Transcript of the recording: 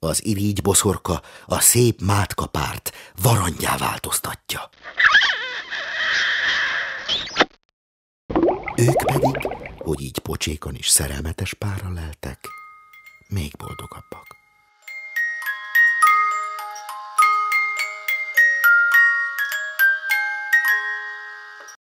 Az irigyboszorka a szép mátkapárt varangyá változtatja. Ők pedig, hogy így pocsékon is szerelmetes párra leltek, még boldogabbak.